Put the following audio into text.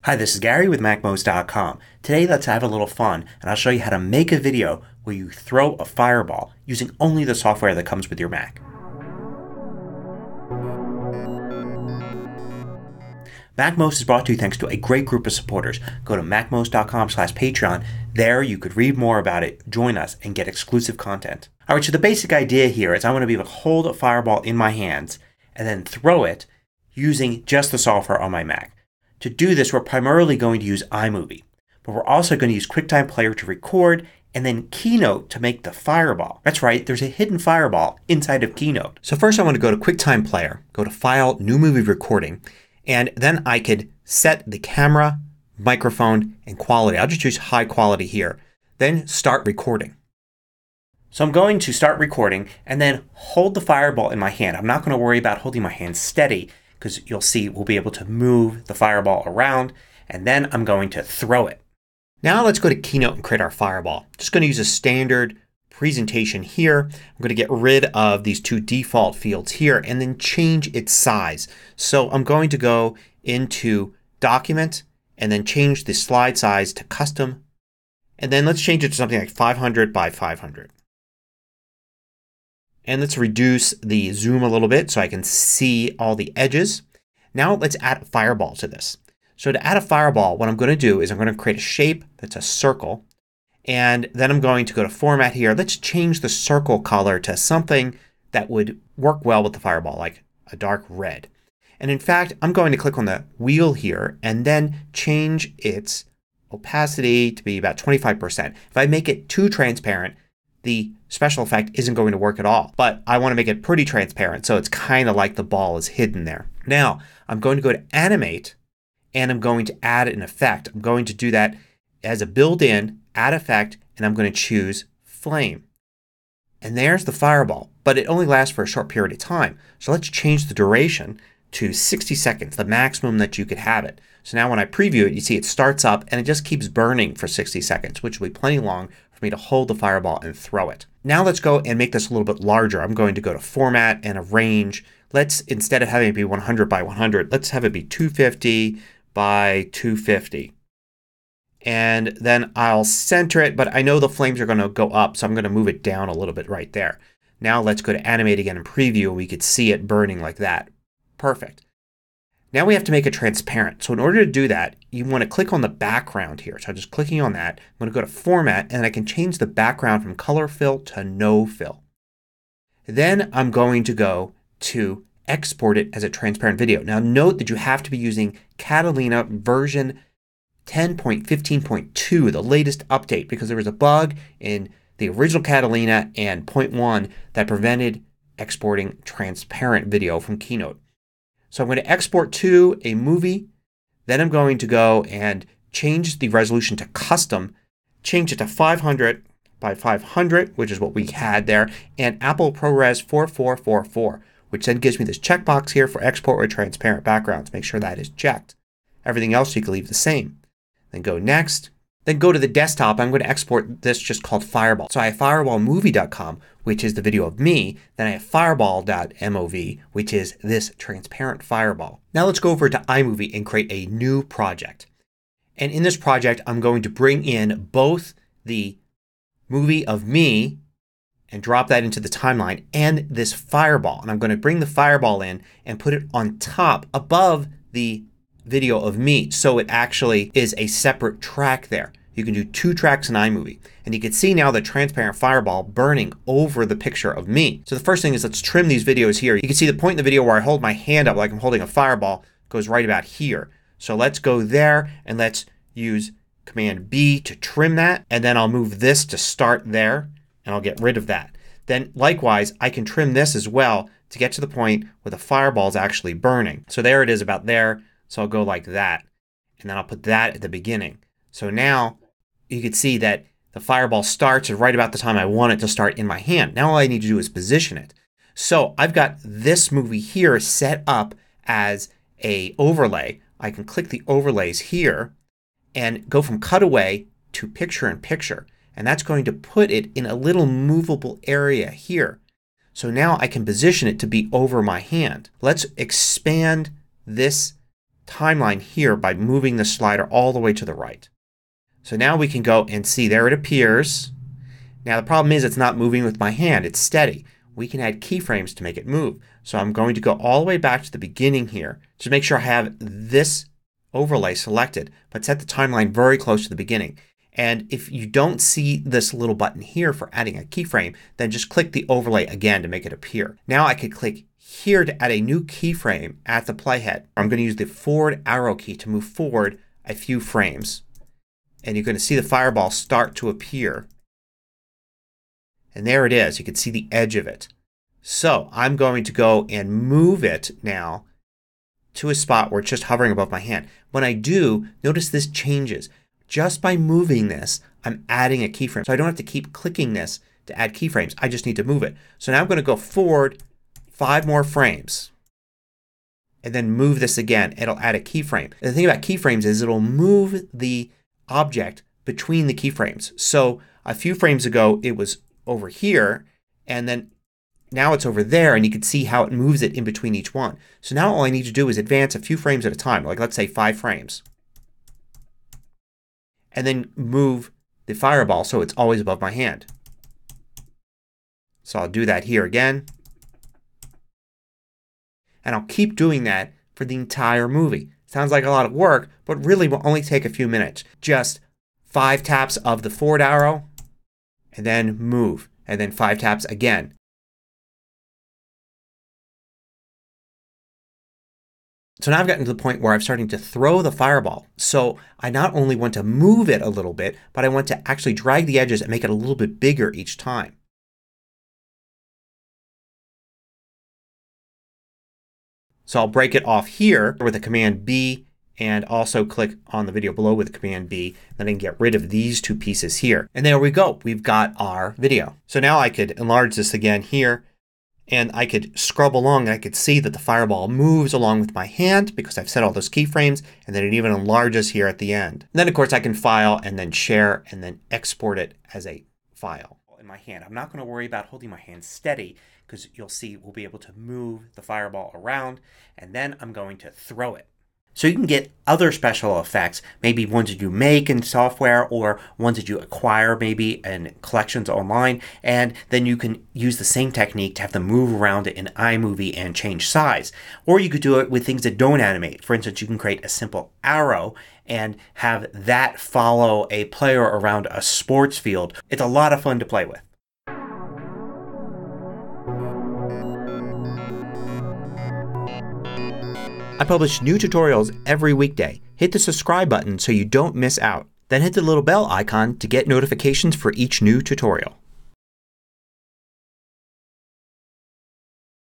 Hi, this is Gary with MacMost.com. Today let's have a little fun and I'll show you how to make a video where you throw a fireball using only the software that comes with your Mac. MacMost is brought to you thanks to a great group of supporters. Go to MacMost.com/Patreon. There you could read more about it, join us, and get exclusive content. Alright, so the basic idea here is I want to be able to hold a fireball in my hands and then throw it using just the software on my Mac. To do this, we're primarily going to use iMovie, but we're also going to use QuickTime Player to record and then Keynote to make the fireball. That's right, there's a hidden fireball inside of Keynote. So first I want to go to QuickTime Player, go to File, New Movie Recording, and then I could set the camera, microphone, and quality. I'll just choose high quality here. Then start recording. So I'm going to start recording and then hold the fireball in my hand. I'm not going to worry about holding my hand steady, because you'll see we'll be able to move the fireball around, and then I'm going to throw it. Now let's go to Keynote and create our fireball. Just going to use a standard presentation here. I'm going to get rid of these two default fields here and then change its size. So I'm going to go into Document and then change the slide size to Custom, and then let's change it to something like 500 by 500. And let's reduce the zoom a little bit so I can see all the edges. Now let's add a fireball to this. So to add a fireball, what I'm going to do is I'm going to create a shape that's a circle. And then I'm going to go to Format here. Let's change the circle color to something that would work well with the fireball, like a dark red. And in fact, I'm going to click on the wheel here and then change its opacity to be about 25%. If I make it too transparent, the special effect isn't going to work at all. But I want to make it pretty transparent so it's kind of like the ball is hidden there. Now I'm going to go to Animate and I'm going to add an effect. I'm going to do that as a built-in Add Effect, and I'm going to choose Flame. And there's the fireball. But it only lasts for a short period of time. So let's change the duration to 60 seconds, the maximum that you could have it. So now when I preview it, you see it starts up and it just keeps burning for 60 seconds, which will be plenty long for me to hold the fireball and throw it. Now let's go and make this a little bit larger. I'm going to go to Format and Arrange. Let's, instead of having it be 100 by 100, let's have it be 250 by 250. And then I'll center it, but I know the flames are going to go up, so I'm going to move it down a little bit right there. Now let's go to Animate again and Preview, and we could see it burning like that. Perfect. Now we have to make it transparent. So in order to do that, you want to click on the background here. So I'm just clicking on that. I'm going to go to Format and I can change the background from Color Fill to No Fill. Then I'm going to go to export it as a transparent video. Now note that you have to be using Catalina version 10.15.2, the latest update, because there was a bug in the original Catalina and 0.1 that prevented exporting transparent video from Keynote. So I'm going to export to a movie. Then I'm going to go and change the resolution to custom. Change it to 500 by 500, which is what we had there. And Apple ProRes 4444, which then gives me this checkbox here for export with transparent backgrounds. Make sure that is checked. Everything else you can leave the same. Then go Next. Then go to the desktop. I'm going to export this just called Fireball. So I have fireballmovie.com, which is the video of me. Then I have fireball.mov, which is this transparent fireball. Now let's go over to iMovie and create a new project. And in this project I'm going to bring in both the movie of me and drop that into the timeline and this fireball. And I'm going to bring the fireball in and put it on top above the video of me, so it actually is a separate track there. You can do two tracks in iMovie. And you can see now the transparent fireball burning over the picture of me. So the first thing is let's trim these videos here. You can see the point in the video where I hold my hand up like I'm holding a fireball goes right about here. So let's go there and let's use Command B to trim that. And then I'll move this to start there and I'll get rid of that. Then likewise I can trim this as well to get to the point where the fireball is actually burning. So there it is about there. So I'll go like that. And then I'll put that at the beginning. So now you can see that the fireball starts right about the time I want it to start in my hand. Now all I need to do is position it. So I've got this movie here set up as a overlay. I can click the overlays here and go from cutaway to picture in picture. And that's going to put it in a little movable area here. So now I can position it to be over my hand. Let's expand this timeline here by moving the slider all the way to the right. So now we can go and see there it appears. Now the problem is it's not moving with my hand. It's steady. We can add keyframes to make it move. So I'm going to go all the way back to the beginning here to make sure I have this overlay selected, but set the timeline very close to the beginning. And if you don't see this little button here for adding a keyframe, then just click the overlay again to make it appear. Now I could click here to add a new keyframe at the playhead. I'm going to use the forward arrow key to move forward a few frames. And you're going to see the fireball start to appear. And there it is. You can see the edge of it. So I'm going to go and move it now to a spot where it's just hovering above my hand. When I do, notice this changes. Just by moving this, I'm adding a keyframe. So I don't have to keep clicking this to add keyframes. I just need to move it. So now I'm going to go forward 5 more frames and then move this again. It'll add a keyframe. And the thing about keyframes is it'll move the object between the keyframes. So a few frames ago it was over here and then now it's over there and you can see how it moves it in between each one. So now all I need to do is advance a few frames at a time, like let's say 5 frames. And then move the fireball so it's always above my hand. So I'll do that here again. And I'll keep doing that for the entire movie. Sounds like a lot of work, but really will only take a few minutes. Just 5 taps of the forward arrow and then move. And then 5 taps again. So now I've gotten to the point where I'm starting to throw the fireball. So I not only want to move it a little bit, but I want to actually drag the edges and make it a little bit bigger each time. So I'll break it off here with the Command B and also click on the video below with the Command B. Then I can get rid of these 2 pieces here. And there we go. We've got our video. So now I could enlarge this again here and I could scrub along and I could see that the fireball moves along with my hand because I've set all those keyframes, and then it even enlarges here at the end. And then of course I can file and then share and then export it as a file in my hand. I'm not going to worry about holding my hand steady because you'll see we'll be able to move the fireball around and then I'm going to throw it. So you can get other special effects, maybe ones that you make in software or ones that you acquire maybe in collections online, and then you can use the same technique to have them move around in iMovie and change size. Or you could do it with things that don't animate. For instance, you can create a simple arrow and have that follow a player around a sports field. It's a lot of fun to play with. I publish new tutorials every weekday. Hit the subscribe button so you don't miss out. Then hit the little bell icon to get notifications for each new tutorial.